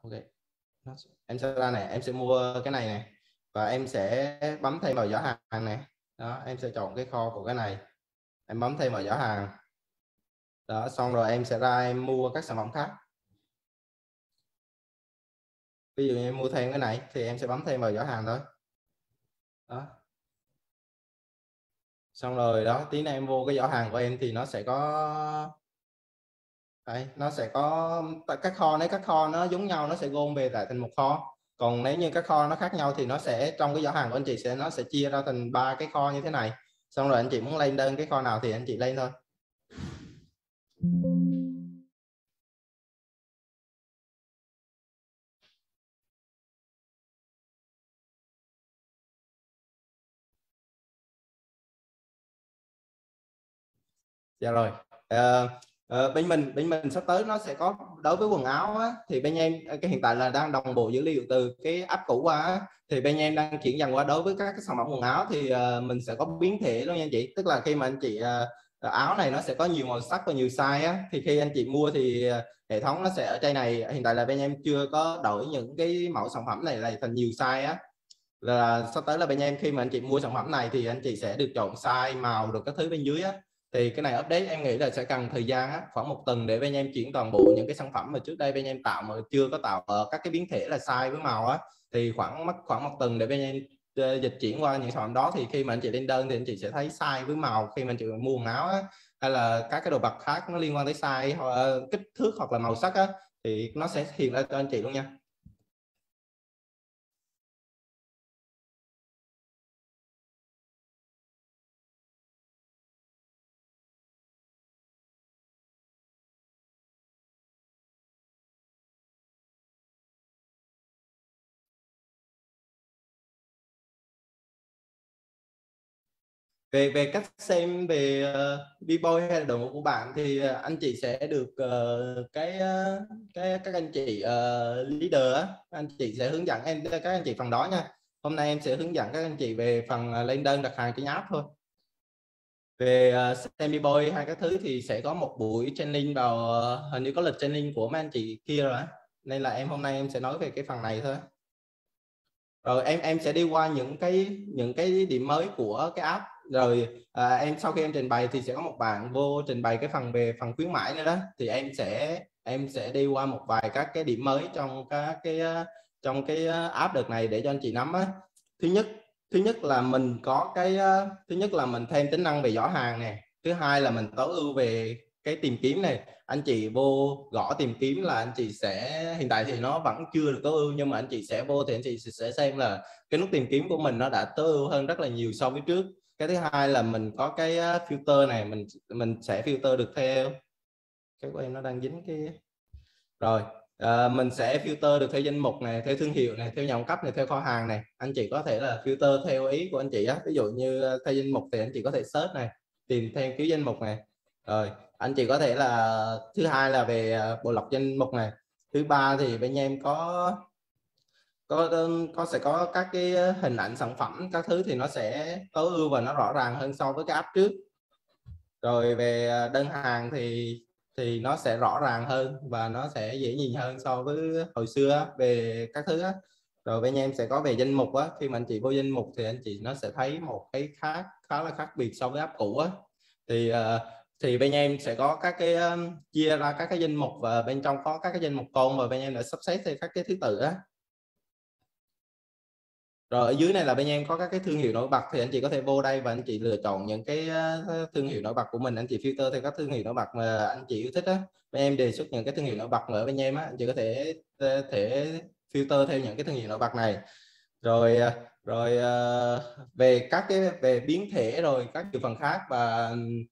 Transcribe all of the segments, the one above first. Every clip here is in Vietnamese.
Ok, em sẽ ra này, em sẽ mua cái này này và em sẽ bấm thêm vào giỏ hàng này. Đó, em sẽ chọn cái kho của cái này, em bấm thêm vào giỏ hàng. Đó, xong rồi em sẽ ra em mua các sản phẩm khác. Ví dụ như em mua thêm cái này thì em sẽ bấm thêm vào giỏ hàng thôi. Đó. Xong rồi đó, tí nữa em vô cái giỏ hàng của em thì nó sẽ có đây, nó sẽ có các kho. Nếu các kho nó giống nhau nó sẽ gom về lại thành một kho. Còn nếu như các kho nó khác nhau thì nó sẽ trong cái giỏ hàng của anh chị nó sẽ chia ra thành 3 cái kho như thế này. Xong rồi anh chị muốn lên đơn cái kho nào thì anh chị lên thôi. Dạ rồi. Bên mình sắp tới nó sẽ có đối với quần áo á, thì bên em cái hiện tại là đang đồng bộ dữ liệu từ cái app cũ qua á, thì bên em đang chuyển dần qua đối với các cái sản phẩm quần áo thì mình sẽ có biến thể luôn nha anh chị. Tức là khi mà anh chị áo này nó sẽ có nhiều màu sắc và nhiều size á, thì khi anh chị mua thì hệ thống nó sẽ ở trên này. Hiện tại là bên em chưa có đổi những cái mẫu sản phẩm này thành nhiều size á, là sắp tới là bên em khi mà anh chị mua sản phẩm này thì anh chị sẽ được chọn size, màu rồi các thứ bên dưới á. Thì cái này update em nghĩ là sẽ cần thời gian á, khoảng 1 tuần để bên em chuyển toàn bộ những cái sản phẩm mà trước đây bên em tạo mà chưa có tạo ở các cái biến thể là size với màu á, thì mất khoảng 1 tuần để bên em dịch chuyển qua những sản phẩm đó. Thì khi mà anh chị lên đơn thì anh chị sẽ thấy size với màu khi mà anh chị mua quần áo á, hay là các cái đồ vật khác nó liên quan tới size hoặc kích thước hoặc là màu sắc á, thì nó sẽ hiện ra cho anh chị luôn nha. Về cách xem về B-boy hay là đội ngũ của bạn thì anh chị sẽ được các anh chị leader á, anh chị sẽ hướng dẫn các anh chị phần đó nha. Hôm nay em sẽ hướng dẫn các anh chị về phần lên đơn đặt hàng trên app thôi. Về xem B-boy hay các thứ thì sẽ có một buổi training vào hình như có lịch training của mấy anh chị kia rồi, nên là hôm nay em sẽ nói về cái phần này thôi. Rồi em sẽ đi qua những cái điểm mới của cái app. Rồi em sau khi em trình bày thì sẽ có một bạn vô trình bày cái phần về phần khuyến mãi nữa đó, thì em sẽ đi qua một vài các cái điểm mới trong cái app đợt này để cho anh chị nắm á. thứ nhất Thứ nhất là mình có thứ nhất là mình thêm tính năng về giỏ hàng này. Thứ hai là mình tối ưu về cái tìm kiếm này. Anh chị vô gõ tìm kiếm là anh chị sẽ, hiện tại thì nó vẫn chưa được tối ưu, nhưng mà anh chị sẽ vô thì anh chị sẽ xem là cái nút tìm kiếm của mình nó đã tối ưu hơn rất là nhiều so với trước. Cái thứ hai là mình có cái filter này, mình sẽ filter được theo cái của em nó đang dính cái rồi. Mình sẽ filter được theo danh mục này, theo thương hiệu này, theo nhà cung cấp này, theo kho hàng này. Anh chị có thể là filter theo ý của anh chị á. Ví dụ như theo danh mục thì anh chị có thể search này, tìm theo kiểu danh mục này. Rồi anh chị có thể là thứ hai là về bộ lọc danh mục này. Thứ ba thì bên em sẽ có các cái hình ảnh sản phẩm các thứ thì nó sẽ tối ưu và nó rõ ràng hơn so với cái app trước. Rồi về đơn hàng thì nó sẽ rõ ràng hơn và nó sẽ dễ nhìn hơn so với hồi xưa về các thứ á. Rồi bên em sẽ có về danh mục á, khi mà anh chị vô danh mục thì anh chị nó sẽ thấy một cái khá là khác biệt so với app cũ á. Thì bên em sẽ có các cái chia ra các cái danh mục, và bên trong có các cái danh mục con và bên em đã sắp xếp theo các cái thứ tự á. Rồi ở dưới này là bên em có các cái thương hiệu nổi bật, thì anh chị có thể vô đây và anh chị lựa chọn những cái thương hiệu nổi bật của mình, anh chị filter theo các thương hiệu nổi bật mà anh chị yêu thích á. Bên em đề xuất những cái thương hiệu nổi bật ở bên em á, anh chị có thể filter theo những cái thương hiệu nổi bật này. Rồi về về biến thể rồi các thành phần khác và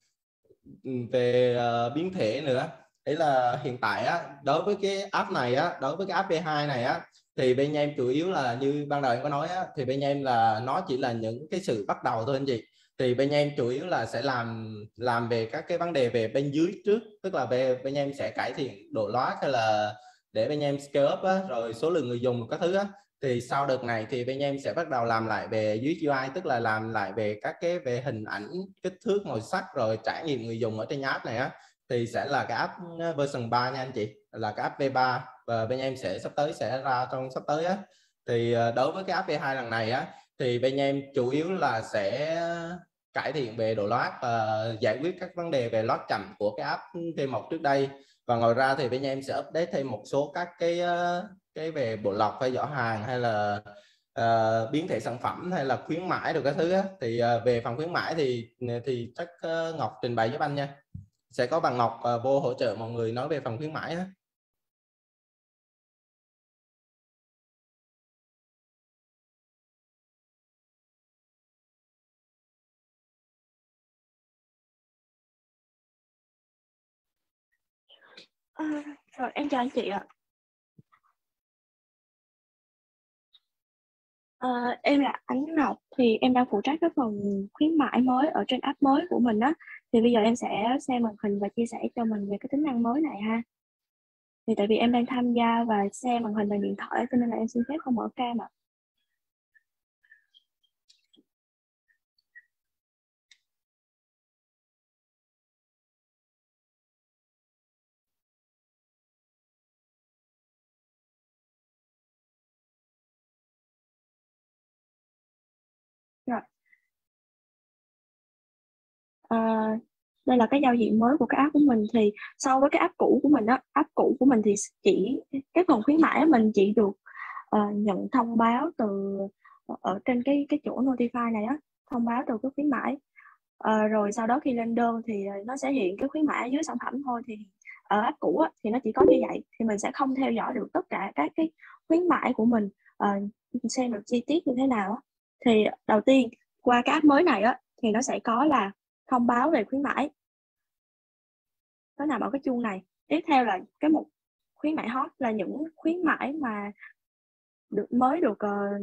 về biến thể nữa. Đấy là hiện tại á, đối với cái app này á, đối với cái app V2 này á, thì bên em chủ yếu là như ban đầu em có nói á, thì bên em là nó chỉ là những cái sự bắt đầu thôi anh chị. Thì bên em chủ yếu là sẽ làm về các cái vấn đề về bên dưới trước, tức là về bên em sẽ cải thiện độ loát hay là để bên em scale up á, rồi số lượng người dùng các thứ á. Thì sau đợt này thì bên em sẽ bắt đầu làm lại về dưới UI, tức là làm lại về các cái về hình ảnh, kích thước, màu sắc, rồi trải nghiệm người dùng ở trên app này á, thì sẽ là cái app version 3 nha anh chị, là cái app V3. và bên em sắp tới sẽ ra trong sắp tới á. Thì đối với cái app V2 lần này á thì bên em chủ yếu là sẽ cải thiện về độ loát và giải quyết các vấn đề về loát chậm của cái app V1 trước đây. Và ngoài ra thì bên em sẽ update thêm một số các cái về bộ lọc hay giỏ hàng hay là biến thể sản phẩm hay là khuyến mãi được các thứ á. Thì về phần khuyến mãi thì chắc Ngọc trình bày giúp anh nha, sẽ có bạn Ngọc vô hỗ trợ mọi người nói về phần khuyến mãi á. Rồi em chào anh chị ạ. Em là Ánh Ngọc, thì em đang phụ trách cái phần khuyến mãi mới ở trên app mới của mình á. Thì bây giờ em sẽ share màn hình và chia sẻ cho mình về cái tính năng mới này ha. Thì tại vì em đang tham gia và share màn hình bằng điện thoại cho nên là em xin phép không mở cam ạ. Rồi. Ờ, Đây là cái giao diện mới của cái app của mình. Thì so với cái app cũ của mình á, app cũ của mình thì chỉ cái phần khuyến mãi mình chỉ được nhận thông báo từ ở trên cái chỗ notify này á, thông báo từ cái khuyến mãi. Rồi sau đó khi lên đơn thì nó sẽ hiện cái khuyến mãi ở dưới sản phẩm thôi. Thì ở app cũ á, thì nó chỉ có như vậy, thì mình sẽ không theo dõi được tất cả các cái khuyến mãi của mình, xem được chi tiết như thế nào á. Thì đầu tiên qua cái app mới này á thì nó sẽ có là thông báo về khuyến mãi, nó nằm ở cái chuông này. Tiếp theo là cái mục khuyến mãi hot, là những khuyến mãi mà mới được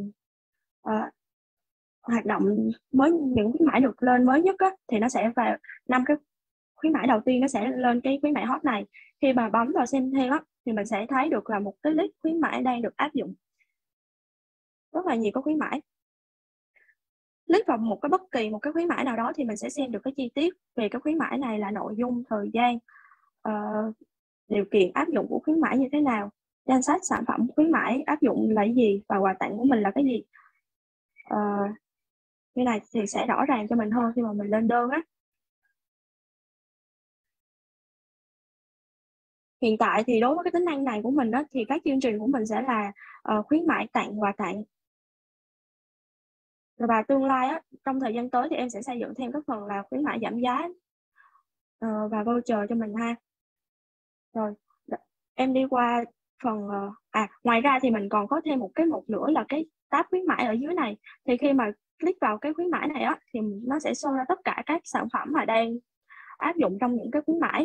hoạt động mới, những khuyến mãi được lên mới nhất á, thì nó sẽ vào 5 cái khuyến mãi đầu tiên, nó sẽ lên cái khuyến mãi hot này. Khi mà bấm vào xem thêm á thì mình sẽ thấy được là một cái list khuyến mãi đang được áp dụng, rất là nhiều các khuyến mãi. Click vào một cái khuyến mãi nào đó thì mình sẽ xem được cái chi tiết về cái khuyến mãi này, là nội dung, thời gian, điều kiện áp dụng của khuyến mãi như thế nào, danh sách sản phẩm khuyến mãi áp dụng là cái gì, và quà tặng của mình là cái gì. Như này thì sẽ rõ ràng cho mình hơn khi mà mình lên đơn á. Hiện tại thì đối với cái tính năng này của mình đó, thì các chương trình của mình sẽ là khuyến mãi, tặng, quà tặng. Và tương lai á, trong thời gian tới thì em sẽ xây dựng thêm các phần là khuyến mãi giảm giá và voucher cho mình ha. Rồi em đi qua phần ngoài ra thì mình còn có thêm một cái mục nữa là cái tab khuyến mãi ở dưới này. Thì khi mà click vào cái khuyến mãi này á thì nó sẽ show ra tất cả các sản phẩm mà đang áp dụng trong những cái khuyến mãi.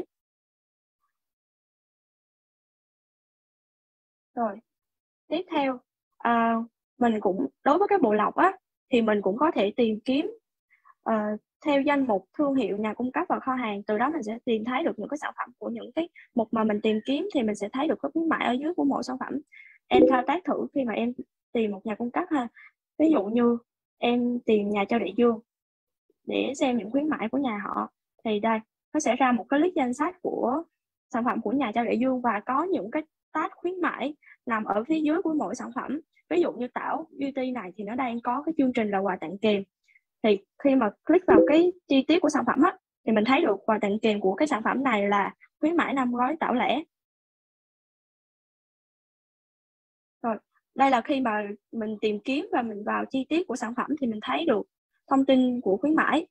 Rồi tiếp theo mình cũng đối với cái bộ lọc á thì mình cũng có thể tìm kiếm theo danh mục thương hiệu, nhà cung cấp và kho hàng. Từ đó mình sẽ tìm thấy được những cái sản phẩm của những cái mục mà mình tìm kiếm, thì mình sẽ thấy được cái khuyến mãi ở dưới của mỗi sản phẩm. Em thao tác thử khi mà em tìm một nhà cung cấp ha. Ví dụ như em tìm nhà Châu Đại Dương để xem những khuyến mãi của nhà họ, thì đây nó sẽ ra một cái list danh sách của sản phẩm của nhà Châu Đại Dương, và có những cái tag khuyến mãi nằm ở phía dưới của mỗi sản phẩm. Ví dụ như Tảo Beauty này thì nó đang có cái chương trình là quà tặng kèm. Thì khi mà click vào cái chi tiết của sản phẩm á, thì mình thấy được quà tặng kèm của cái sản phẩm này là khuyến mãi 5 gói Tảo lẻ. Rồi đây là khi mà mình tìm kiếm và mình vào chi tiết của sản phẩm thì mình thấy được thông tin của khuyến mãi.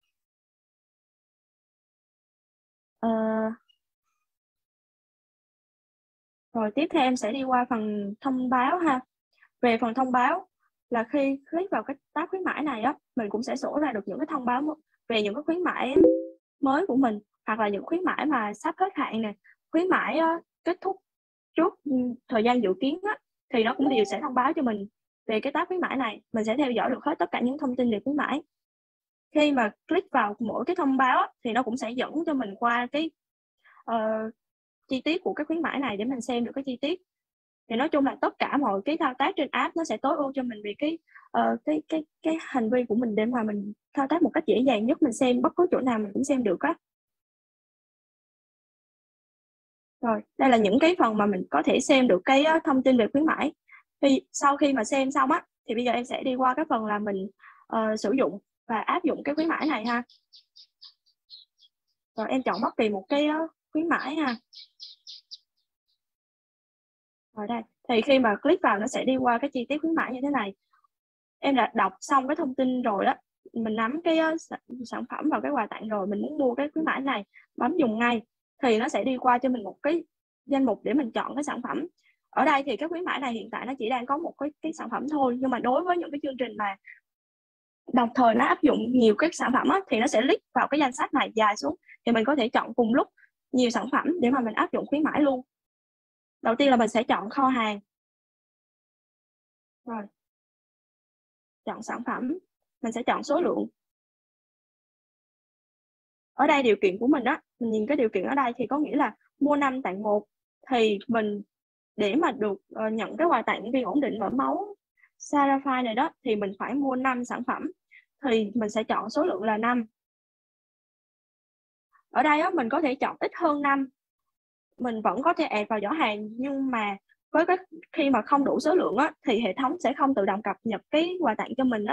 Rồi tiếp theo em sẽ đi qua phần thông báo ha. Về phần thông báo là khi click vào cái tab khuyến mãi này á, mình cũng sẽ sổ ra được những cái thông báo về những cái khuyến mãi mới của mình, hoặc là những khuyến mãi mà sắp hết hạn nè, khuyến mãi kết thúc trước thời gian dự kiến á, thì nó cũng đều sẽ thông báo cho mình về cái tab khuyến mãi này. Mình sẽ theo dõi được hết tất cả những thông tin về khuyến mãi. Khi mà click vào mỗi cái thông báo á, thì nó cũng sẽ dẫn cho mình qua cái chi tiết của cái khuyến mãi này để mình xem được cái chi tiết. Thì nói chung là tất cả mọi cái thao tác trên app nó sẽ tối ưu cho mình về cái hành vi của mình, để mà mình thao tác một cách dễ dàng nhất, mình xem bất cứ chỗ nào mình cũng xem được á. Rồi, đây là những cái phần mà mình có thể xem được cái thông tin về khuyến mãi. Thì sau khi mà xem xong á, thì bây giờ em sẽ đi qua cái phần là mình sử dụng và áp dụng cái khuyến mãi này ha. Rồi em chọn bất kỳ một cái khuyến mãi ha. Rồi đây, thì khi mà click vào nó sẽ đi qua cái chi tiết khuyến mãi như thế này. Em đã đọc xong cái thông tin rồi đó, mình nắm cái sản phẩm và cái quà tặng rồi, mình muốn mua cái khuyến mãi này, bấm dùng ngay thì nó sẽ đi qua cho mình một cái danh mục để mình chọn cái sản phẩm. Ở đây thì cái khuyến mãi này hiện tại nó chỉ đang có một cái sản phẩm thôi, nhưng mà đối với những cái chương trình mà đồng thời nó áp dụng nhiều cái sản phẩm á, thì nó sẽ click vào cái danh sách này dài xuống, thì mình có thể chọn cùng lúc nhiều sản phẩm để mà mình áp dụng khuyến mãi luôn. Đầu tiên là mình sẽ chọn kho hàng. Rồi, chọn sản phẩm, mình sẽ chọn số lượng. Ở đây điều kiện của mình đó, mình nhìn cái điều kiện ở đây thì có nghĩa là mua 5 tặng 1, thì mình để mà được nhận cái quà tặng viên ổn định mỡ máu Sarafine này đó, thì mình phải mua 5 sản phẩm, thì mình sẽ chọn số lượng là 5. Ở đây á, mình có thể chọn ít hơn 5, mình vẫn có thể add vào giỏ hàng, nhưng mà với cái khi mà không đủ số lượng á, thì hệ thống sẽ không tự động cập nhật cái quà tặng cho mình đó.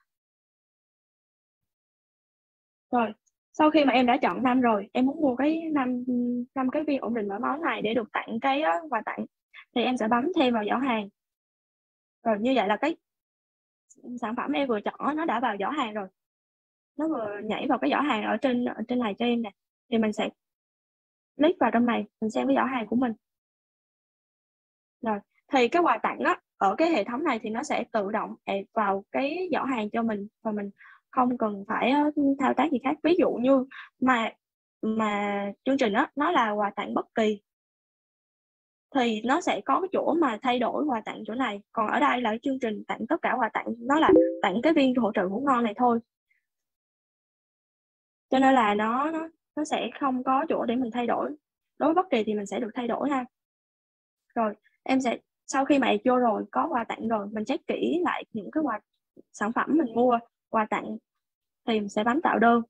Rồi, sau khi mà em đã chọn 5 rồi, em muốn mua cái 5 cái viên ổn định mỡ máu này để được tặng cái quà tặng, thì em sẽ bấm thêm vào giỏ hàng. Rồi như vậy là cái sản phẩm em vừa chọn nó đã vào giỏ hàng rồi, nó vừa nhảy vào cái giỏ hàng ở trên này cho em nè. Thì mình sẽ click vào trong này, mình xem cái giỏ hàng của mình. Rồi, thì cái quà tặng á, ở cái hệ thống này thì nó sẽ tự động add vào cái giỏ hàng cho mình, và mình không cần phải thao tác gì khác. Ví dụ như mà chương trình á, nó là quà tặng bất kỳ, thì nó sẽ có cái chỗ mà thay đổi quà tặng chỗ này. Còn ở đây là chương trình tặng tất cả quà tặng, nó là tặng cái viên hỗ trợ ngủ ngon này thôi, cho nên là nó sẽ không có chỗ để mình thay đổi. Đối với bất kỳ thì mình sẽ được thay đổi ha. Rồi em sẽ, sau khi mà add vô rồi, có quà tặng rồi, mình check kỹ lại những cái sản phẩm mình mua quà tặng, thì mình sẽ bấm tạo đơn.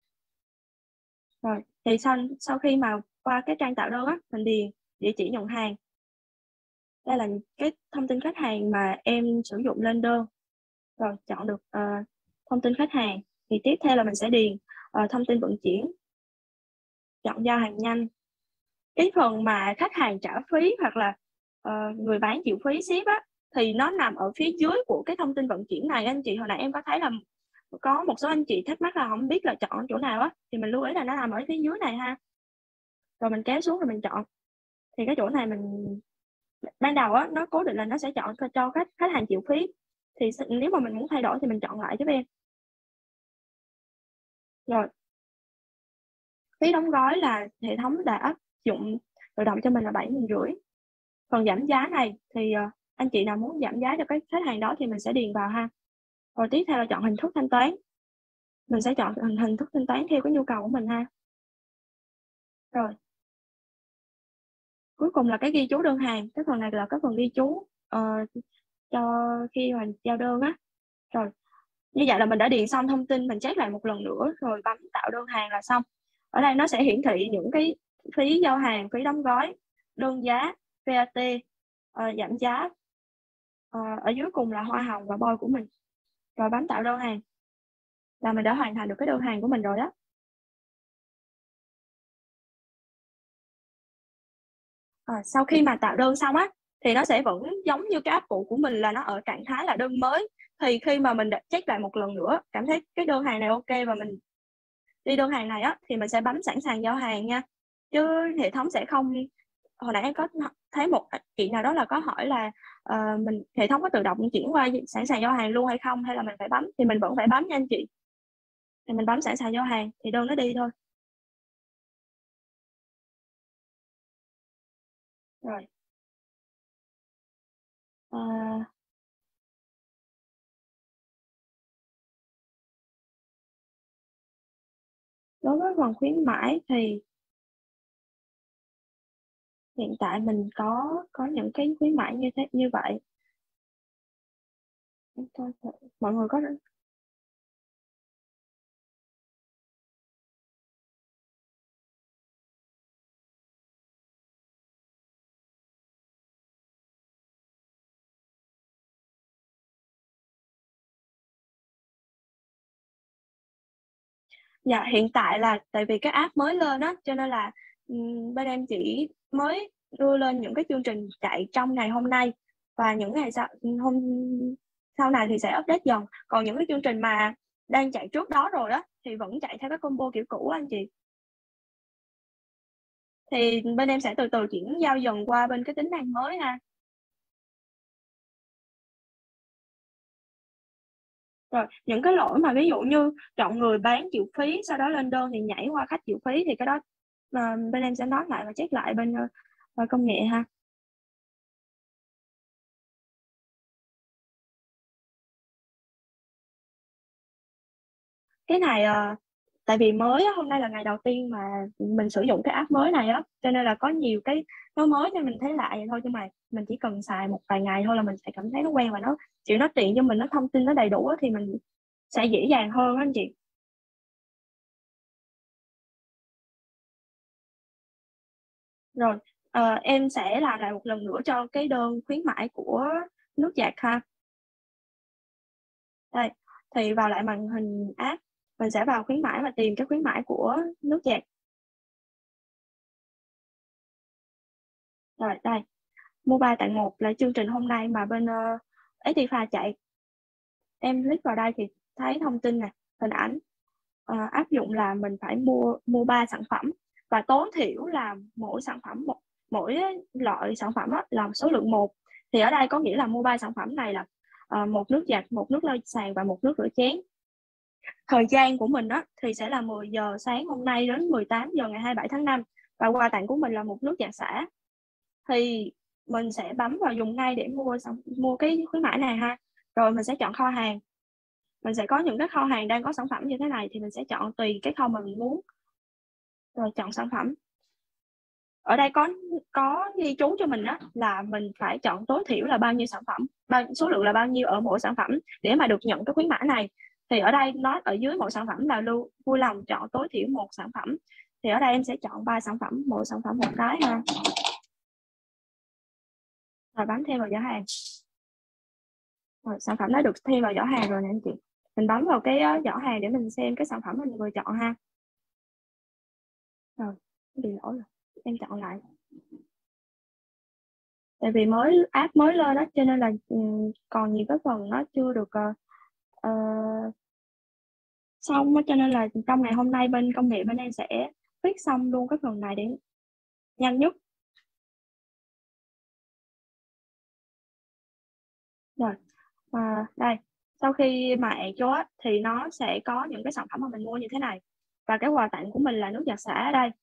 Rồi thì sau khi mà qua cái trang tạo đơn á, mình điền địa chỉ nhận hàng. Đây là cái thông tin khách hàng mà em sử dụng lên đơn. Rồi chọn được thông tin khách hàng, thì tiếp theo là mình sẽ điền thông tin vận chuyển, chọn giao hàng nhanh. Cái phần mà khách hàng trả phí hoặc là người bán chịu phí ship á, thì nó nằm ở phía dưới của cái thông tin vận chuyển này anh chị. Hồi nãy em có thấy là có một số anh chị thắc mắc là không biết là chọn chỗ nào á, thì mình lưu ý là nó nằm ở phía dưới này ha. Rồi mình kéo xuống rồi mình chọn, thì cái chỗ này mình ban đầu á, nó cố định là nó sẽ chọn cho khách hàng chịu phí, thì nếu mà mình muốn thay đổi thì mình chọn lại giúp em. Rồi, phí đóng gói là hệ thống đã áp dụng tự động cho mình là 7.500. Phần giảm giá này thì anh chị nào muốn giảm giá cho cái khách hàng đó thì mình sẽ điền vào ha. Rồi tiếp theo là chọn hình thức thanh toán, mình sẽ chọn hình thức thanh toán theo cái nhu cầu của mình ha. Rồi cuối cùng là cái ghi chú đơn hàng, cái phần này là cái phần ghi chú cho khi mà giao đơn á. Rồi như vậy là mình đã điền xong thông tin, mình check lại một lần nữa rồi bấm tạo đơn hàng là xong. Ở đây nó sẽ hiển thị những cái phí giao hàng, phí đóng gói, đơn giá, VAT, giảm giá, ở dưới cùng là hoa hồng và boy của mình. Rồi bấm tạo đơn hàng là mình đã hoàn thành được cái đơn hàng của mình rồi đó. Sau khi mà tạo đơn xong á, thì nó sẽ vẫn giống như cái app cũ của mình, là nó ở trạng thái là đơn mới. Thì khi mà mình check lại một lần nữa, cảm thấy cái đơn hàng này ok và mình đi đơn hàng này á, thì mình sẽ bấm sẵn sàng giao hàng nha. Chứ hệ thống sẽ không, hồi nãy em có thấy một chị nào đó là có hỏi là hệ thống có tự động chuyển qua sẵn sàng giao hàng luôn hay không, hay là mình phải bấm, thì mình vẫn phải bấm nha anh chị. Thì mình bấm sẵn sàng giao hàng thì đơn nó đi thôi. Rồi đối với phần khuyến mãi thì hiện tại mình có những cái khuyến mãi như vậy. Mọi người có Dạ, hiện tại là tại vì cái app mới lên á, cho nên là bên em chỉ mới đưa lên những cái chương trình chạy trong ngày hôm nay, và những ngày sau này thì sẽ update dần. Còn những cái chương trình mà đang chạy trước đó rồi á thì vẫn chạy theo cái combo kiểu cũ anh chị. Thì bên em sẽ từ từ chuyển giao dần qua bên cái tính năng mới ha. Rồi những cái lỗi mà ví dụ như chọn người bán chịu phí sau đó lên đơn thì nhảy qua khách chịu phí, thì cái đó bên em sẽ nói lại và check lại bên công nghệ ha. Cái này tại vì mới á, hôm nay là ngày đầu tiên mà mình sử dụng cái app mới này á, cho nên là có nhiều cái nó mới cho mình thấy lạ vậy thôi, nhưng mà mình chỉ cần xài một vài ngày thôi là mình sẽ cảm thấy nó quen và nó tiện cho mình, nó thông tin nó đầy đủ á, thì mình sẽ dễ dàng hơn á anh chị. Rồi em sẽ làm lại một lần nữa cho cái đơn khuyến mãi của nước giặt ha. Đây, thì vào lại màn hình app, mình sẽ vào khuyến mãi và tìm cái khuyến mãi của nước giặt. Rồi đây, mua 3 tặng 1 là chương trình hôm nay mà bên Actify chạy. Em click vào đây thì thấy thông tin này, hình ảnh áp dụng là mình phải mua 3 sản phẩm, và tối thiểu là mỗi sản phẩm mỗi loại sản phẩm là số lượng 1. Thì ở đây có nghĩa là mua 3 sản phẩm này là một nước giặt, một nước lau sàn và một nước rửa chén. Thời gian của mình thì sẽ là 10 giờ sáng hôm nay đến 18 giờ ngày 27 tháng 5, và quà tặng của mình là một nước giặt xả. Thì mình sẽ bấm vào dùng ngay để mua cái khuyến mãi này ha. Rồi mình sẽ chọn kho hàng. Mình sẽ có những cái kho hàng đang có sản phẩm như thế này, thì mình sẽ chọn tùy cái kho mà mình muốn, rồi chọn sản phẩm. Ở đây có ghi chú cho mình là mình phải chọn tối thiểu là bao nhiêu sản phẩm, số lượng là bao nhiêu ở mỗi sản phẩm để mà được nhận cái khuyến mãi này. Thì ở đây nói ở dưới mỗi sản phẩm là vui lòng chọn tối thiểu 1 sản phẩm. Thì ở đây em sẽ chọn 3 sản phẩm, mỗi sản phẩm 1 cái ha. Rồi bấm thêm vào giỏ hàng. Rồi, sản phẩm đã được thêm vào giỏ hàng rồi nè anh chị. Mình bấm vào cái giỏ hàng để mình xem cái sản phẩm mình vừa chọn ha. Rồi, bị lỗi rồi, em chọn lại. Tại vì app mới lên đó, cho nên là còn nhiều cái phần nó chưa được xong đó, cho nên là trong ngày hôm nay bên công nghệ bên em sẽ fix xong luôn cái phần này để nhanh nhất. Rồi đây, sau khi mà cho thì nó sẽ có những cái sản phẩm mà mình mua như thế này, và cái quà tặng của mình là nước giặt xả ở đây.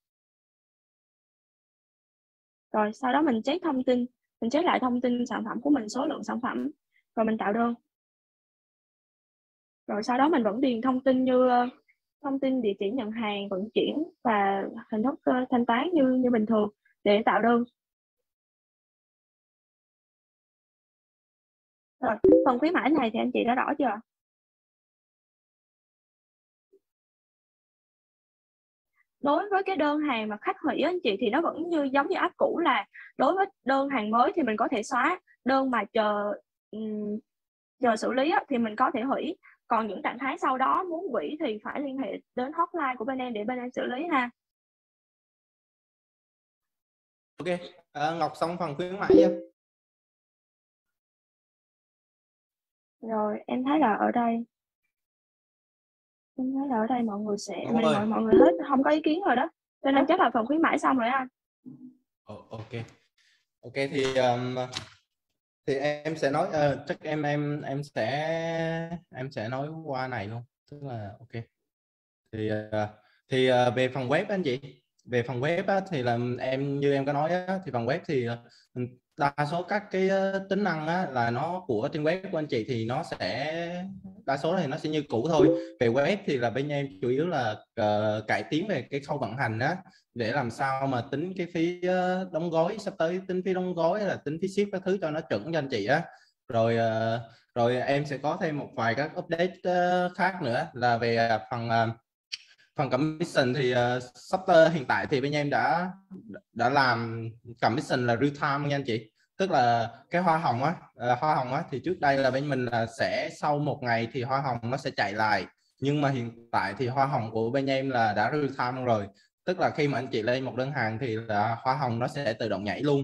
Rồi sau đó mình check thông tin, mình check lại thông tin sản phẩm của mình, số lượng sản phẩm, rồi mình tạo đơn. Rồi sau đó mình vẫn điền thông tin như thông tin địa chỉ nhận hàng, vận chuyển và hình thức thanh toán như bình thường để tạo đơn. Rồi, phần khuyến mãi này thì anh chị đã rõ chưa? Đối với cái đơn hàng mà khách hủy anh chị thì nó vẫn giống như app cũ, là đối với đơn hàng mới thì mình có thể xóa, đơn mà chờ xử lý thì mình có thể hủy. Còn những trạng thái sau đó muốn hủy thì phải liên hệ đến hotline của bên em để bên em xử lý ha. Ok, Ngọc xong phần khuyến mãi chưa? Rồi em thấy là ở đây mọi người mọi người hết không có ý kiến rồi đó, cho nên chắc là phần khuyến mãi xong rồi anh. Ok thì em sẽ nói chắc em sẽ nói qua này luôn, tức là ok. Thì về phần web anh chị, về phần web thì là như em có nói thì phần web thì đa số các cái tính năng là nó của trên web của anh chị thì nó sẽ đa số thì nó sẽ như cũ thôi. Về web thì là bên em chủ yếu là cải tiến về cái khâu vận hành để làm sao mà tính cái phí đóng gói, sắp tới tính phí đóng gói là tính phí ship các thứ cho nó chuẩn cho anh chị rồi rồi em sẽ có thêm một vài các update khác nữa là về phần commission. Thì sắp tới hiện tại thì bên em đã làm commission là real time nha anh chị, tức là cái hoa hồng thì trước đây là bên mình là sẽ sau một ngày thì hoa hồng nó sẽ chạy lại, Nhưng mà hiện tại thì hoa hồng của bên em là đã real time rồi, tức là khi mà anh chị lên một đơn hàng thì là hoa hồng nó sẽ tự động nhảy luôn.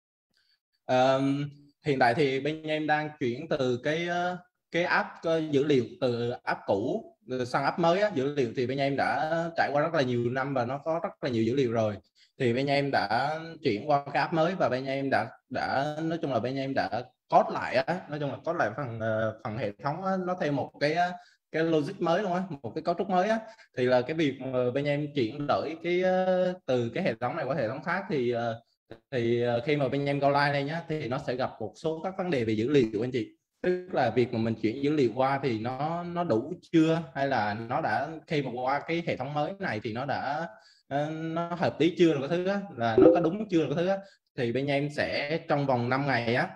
Hiện tại thì bên em đang chuyển từ cái app dữ liệu từ app cũ sang app mới á. Dữ liệu thì bên em đã trải qua rất là nhiều năm và nó có rất là nhiều dữ liệu rồi, thì bên em đã chuyển qua cái app mới và bên em đã nói chung là bên em đã code lại á, nói chung là code lại phần hệ thống á, nó theo một cái logic mới luôn á, một cái cấu trúc mới á. Thì là cái việc mà bên em chuyển đổi từ cái hệ thống này qua hệ thống khác thì khi mà bên em go live này nhá thì nó sẽ gặp một số các vấn đề về dữ liệu anh chị. Tức là việc mà mình chuyển dữ liệu qua thì nó đủ chưa, hay là nó đã khi mà qua cái hệ thống mới này thì nó đã nó hợp lý chưa, là cái thứ đó, là nó có đúng chưa, là cái thứ đó. Thì bên em sẽ trong vòng 5 ngày á,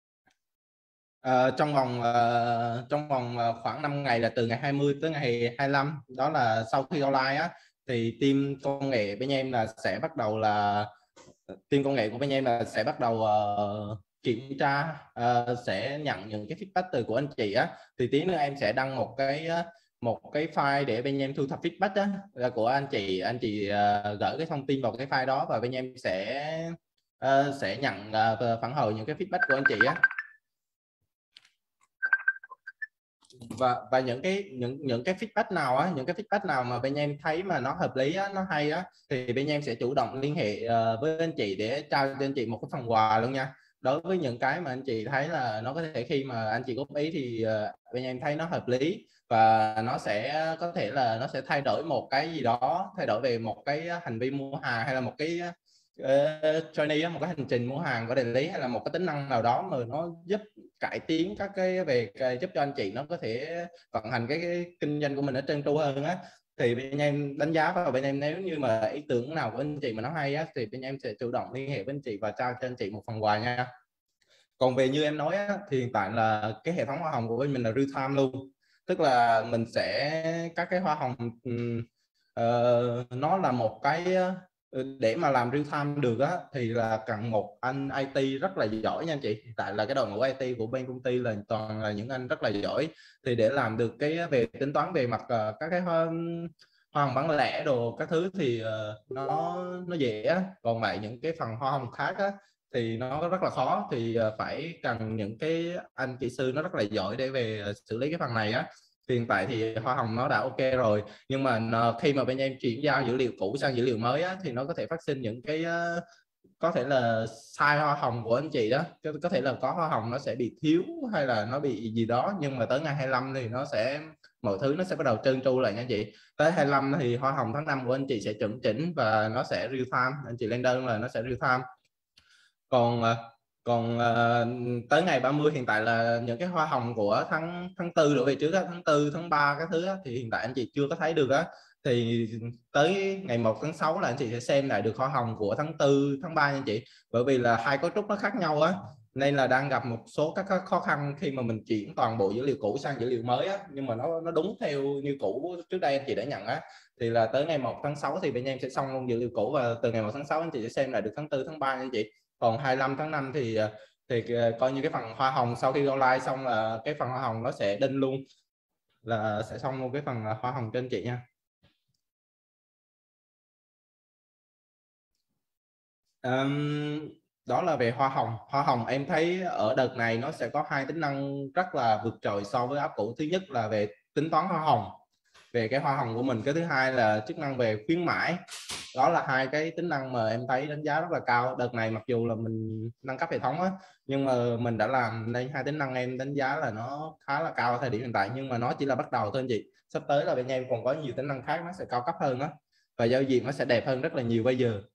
trong vòng khoảng 5 ngày là từ ngày 20 tới ngày 25, đó là sau khi go live á, thì team công nghệ bên em là sẽ bắt đầu là team công nghệ của bên em là sẽ bắt đầu kiểm tra, sẽ nhận những cái feedback từ của anh chị á. Thì tí nữa em sẽ đăng một cái file để bên em thu thập feedback á, là của anh chị gửi cái thông tin vào cái file đó và bên em sẽ nhận phản hồi những cái feedback của anh chị á. Và những cái feedback nào á, những cái feedback nào mà bên em thấy mà nó hợp lý á, nó hay á, thì bên em sẽ chủ động liên hệ với anh chị để trao cho anh chị một cái phần quà luôn nha. Đối với những cái mà anh chị thấy là nó có thể khi mà anh chị góp ý thì bên em thấy nó hợp lý và nó sẽ có thể là nó sẽ thay đổi một cái gì đó, thay đổi về một cái hành vi mua hàng, hay là một cái journey, một cái hành trình mua hàng của đại lý, hay là một cái tính năng nào đó mà nó giúp cải tiến các cái giúp cho anh chị nó có thể vận hành cái kinh doanh của mình ở trơn tru hơn á. Thì bên em đánh giá và bên em nếu như mà ý tưởng nào của anh chị mà nó hay á thì bên em sẽ chủ động liên hệ với anh chị và trao cho anh chị một phần quà nha. Còn về như em nói á, thì hiện tại là cái hệ thống hoa hồng của bên mình là real time luôn, tức là mình sẽ các cái hoa hồng nó là một cái để mà làm real time được á thì là cần một anh IT rất là giỏi nha anh chị. Hiện tại là cái đội ngũ IT của bên công ty là toàn là những anh rất là giỏi, thì để làm được cái về tính toán về mặt các cái hoa hồng bán lẻ đồ các thứ thì nó dễ á. Còn lại những cái phần hoa hồng khác á thì nó rất là khó, thì phải cần những cái anh kỹ sư nó rất là giỏi để về xử lý cái phần này á. Hiện tại thì hoa hồng nó đã ok rồi, nhưng mà khi mà bên em chuyển giao dữ liệu cũ sang dữ liệu mới á, thì nó có thể phát sinh những cái có thể là sai hoa hồng của anh chị đó, có thể là có hoa hồng nó sẽ bị thiếu hay là nó bị gì đó, nhưng mà tới ngày 25 thì nó sẽ mọi thứ nó sẽ bắt đầu trơn tru lại nha anh chị. Tới 25 thì hoa hồng tháng 5 của anh chị sẽ chuẩn chỉnh và nó sẽ real time, anh chị lên đơn là nó sẽ real time. Còn tới ngày 30 hiện tại là những cái hoa hồng của tháng 4 đổ về trước á, tháng 4 tháng 3 các thứ á, thì hiện tại anh chị chưa có thấy được á. Thì tới ngày 1 tháng 6 là anh chị sẽ xem lại được hoa hồng của tháng 4 tháng 3 nha anh chị. Bởi vì là hai cấu trúc nó khác nhau á, nên là đang gặp một số các khó khăn khi mà mình chuyển toàn bộ dữ liệu cũ sang dữ liệu mới á, nhưng mà nó đúng theo như cũ trước đây anh chị đã nhận á. Thì là tới ngày 1 tháng 6 thì bên em sẽ xong luôn dữ liệu cũ, và từ ngày 1 tháng 6 anh chị sẽ xem lại được tháng 4 tháng 3 nha anh chị. Còn 25 tháng 5 thì coi như cái phần hoa hồng sau khi go live xong là cái phần hoa hồng nó sẽ đinh luôn, là sẽ xong luôn cái phần hoa hồng cho anh chị nha. Đó là về hoa hồng em thấy ở đợt này nó sẽ có hai tính năng rất là vượt trội so với app cũ. Thứ nhất là về tính toán hoa hồng, về cái hoa hồng của mình. Cái thứ hai là chức năng về khuyến mãi. Đó là hai cái tính năng mà em thấy đánh giá rất là cao đợt này. Mặc dù là mình nâng cấp hệ thống á, nhưng mà mình đã làm nên hai tính năng em đánh giá là nó khá là cao ở thời điểm hiện tại, nhưng mà nó chỉ là bắt đầu thôi anh chị. Sắp tới là bên em còn có nhiều tính năng khác nó sẽ cao cấp hơn đó, và giao diện nó sẽ đẹp hơn rất là nhiều bây giờ.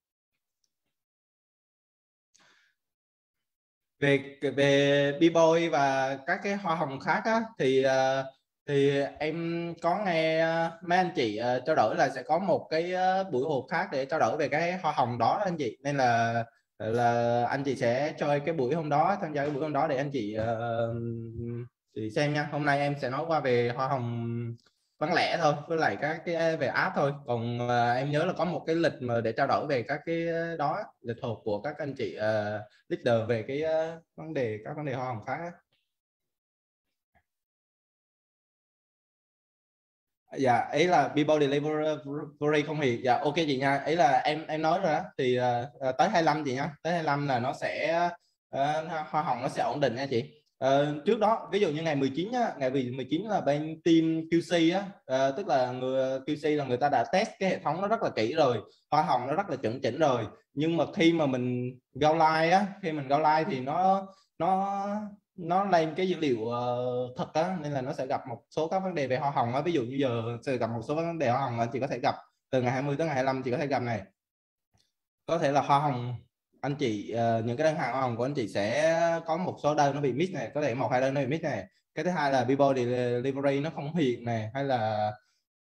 Về B-boy và các cái hoa hồng khác á, thì em có nghe mấy anh chị trao đổi là sẽ có một cái buổi họp khác để trao đổi về cái hoa hồng đó anh chị, nên là anh chị sẽ cho cái buổi hôm đó, tham gia cái buổi hôm đó để anh chị xem nha. Hôm nay em sẽ nói qua về hoa hồng bán lẻ thôi, với lại các cái về app thôi. Còn em nhớ là có một cái lịch mà để trao đổi về các cái đó, lịch họp của các anh chị leader về cái các vấn đề hoa hồng khác. Dạ, ý là People Delivery không thì dạ ok chị nha. Ý là em nói rồi đó, thì tới 25 chị nha, tới 25 là nó sẽ hoa hồng nó sẽ ổn định nha chị. Trước đó ví dụ như ngày 19 á, ngày 19 là bên team QC á, tức là người QC là người ta đã test cái hệ thống nó rất là kỹ rồi, hoa hồng nó rất là chuẩn chỉnh rồi, nhưng mà khi mà mình go live á, khi mình go live thì nó nó lên cái dữ liệu thật á, nên là nó sẽ gặp một số các vấn đề về hoa hồng á. Ví dụ như giờ sẽ gặp một số vấn đề hoa hồng anh chị có thể gặp từ ngày 20 tới ngày 25, chị có thể gặp này, có thể là hoa hồng anh chị những cái đơn hàng hoa hồng của anh chị sẽ có một số đơn nó bị miss này, có thể một hai đơn nó bị miss này. Cái thứ hai là People Delivery nó không hiện này, hay là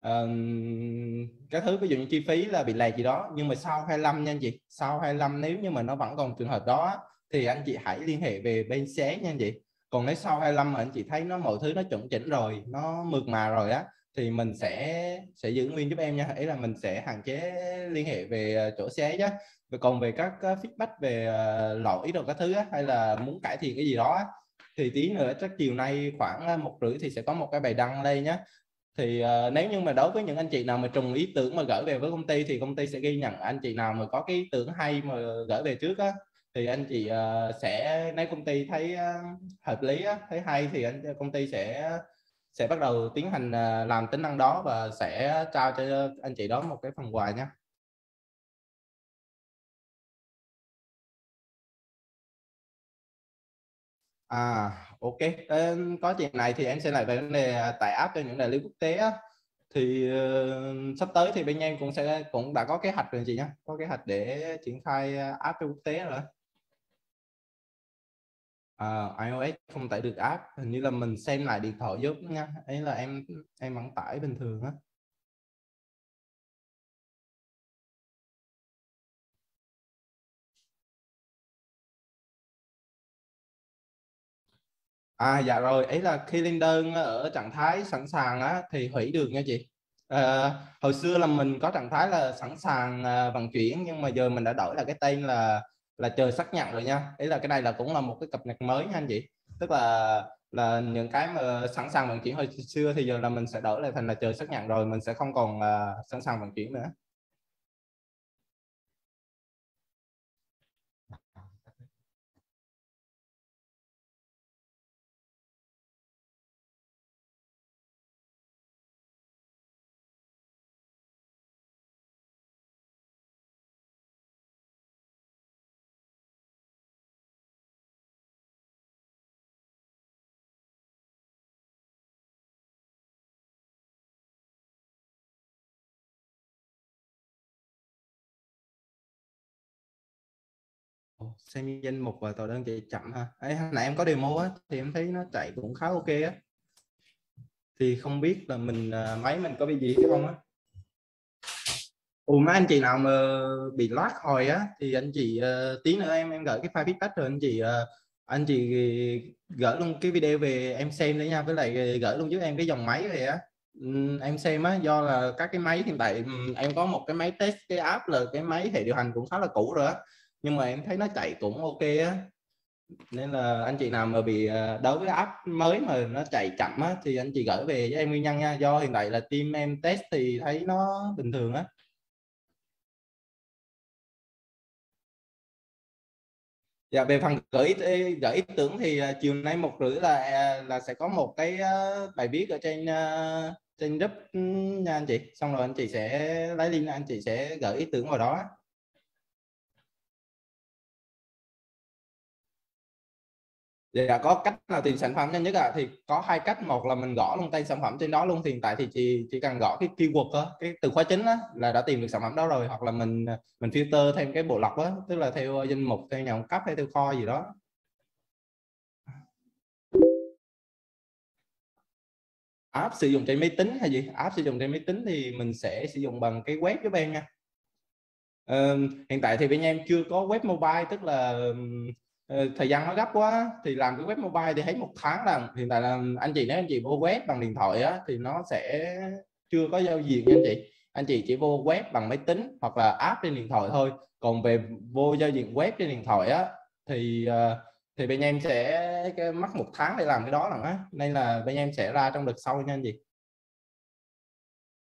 cái thứ ví dụ như chi phí là bị lệch gì đó. Nhưng mà sau 25 nha anh chị, sau 25 nếu như mà nó vẫn còn trường hợp đó thì anh chị hãy liên hệ về bên xé nha anh chị. Còn nếu sau 25 mà anh chị thấy nó mọi thứ nó chuẩn chỉnh rồi, nó mượt mà rồi á, thì mình sẽ giữ nguyên giúp em nha. Ý là mình sẽ hạn chế liên hệ về chỗ xé chứ. Và còn về các feedback về lỗi đồ các thứ á, hay là muốn cải thiện cái gì đó á, thì tí nữa chắc chiều nay khoảng 1:30 thì sẽ có một cái bài đăng lên nhé. Thì nếu như mà đối với những anh chị nào mà trùng ý tưởng mà gửi về với công ty thì công ty sẽ ghi nhận anh chị nào mà có cái ý tưởng hay mà gửi về trước á, thì anh chị sẽ, nếu công ty thấy hợp lý á, thấy hay thì công ty sẽ bắt đầu tiến hành làm tính năng đó và sẽ trao cho anh chị đó một cái phần quà nhé. Ok. Có chuyện này thì em sẽ lại về vấn đề tải app cho những đại lý quốc tế á. Thì sắp tới thì bên em cũng đã có kế hoạch rồi chị nhé, có kế hoạch để triển khai app cho quốc tế rồi. iOS không tải được app, hình như là mình xem lại điện thoại giúp nha, ấy là em vẫn tải bình thường á. Dạ rồi, ấy là khi lên đơn ở trạng thái sẵn sàng á thì hủy được nha chị. Hồi xưa là mình có trạng thái là sẵn sàng vận chuyển, nhưng mà giờ mình đã đổi là cái tên là chờ xác nhận rồi nha. Ấy là cái này là cũng là một cái cập nhật mới nha anh chị. Tức là những cái mà sẵn sàng vận chuyển hồi xưa thì giờ là mình sẽ đổi lại thành là chờ xác nhận rồi, mình sẽ không còn sẵn sàng vận chuyển nữa. Xem danh mục và tờ đơn chạy chậm ha. Ấy hồi nãy em có demo á thì em thấy nó chạy cũng khá ok á, thì không biết là máy mình có bị gì hay không á. Mấy anh chị nào mà bị lag hồi á thì anh chị tí nữa em gửi cái file feedback rồi anh chị gửi luôn cái video về em xem đấy nha, với lại gửi luôn giúp em cái dòng máy về á. Em xem á, do là các cái máy hiện tại em có một cái máy test cái app, là cái máy hệ điều hành cũng khá là cũ rồi á, nhưng mà em thấy nó chạy cũng ok á. Nên là anh chị nào mà bị đối với app mới mà nó chạy chậm á thì anh chị gửi về với em nguyên nhân nha, do hiện tại là team em test thì thấy nó bình thường á. Dạ, về phần gửi ý tưởng thì chiều nay 1:30 là sẽ có một cái bài viết ở trên group nha anh chị, xong rồi anh chị sẽ lấy link, anh chị sẽ gửi ý tưởng vào đó. Dạ, có cách nào tìm sản phẩm nhanh nhất thì có hai cách. Một là mình gõ luôn tên sản phẩm trên đó luôn, thì hiện tại thì chỉ cần gõ cái keyword đó, cái từ khóa chính á, là đã tìm được sản phẩm đó rồi. Hoặc là mình filter thêm cái bộ lọc á, tức là theo danh mục, theo nhà cung cấp hay theo kho gì đó. App sử dụng trên máy tính hay gì? App sử dụng trên máy tính thì mình sẽ sử dụng bằng cái web giúp em nha. Hiện tại thì bên em chưa có web mobile, tức là thời gian nó gấp quá thì làm cái web mobile thì thấy 1 tháng là hiện tại là anh chị, nếu anh chị vô web bằng điện thoại á thì nó sẽ chưa có giao diện nha anh chị. Anh chị chỉ vô web bằng máy tính hoặc là app trên điện thoại thôi. Còn về vô giao diện web trên điện thoại á thì bên em sẽ mất 1 tháng để làm cái đó lần á, nên là bên em sẽ ra trong đợt sau nha anh chị.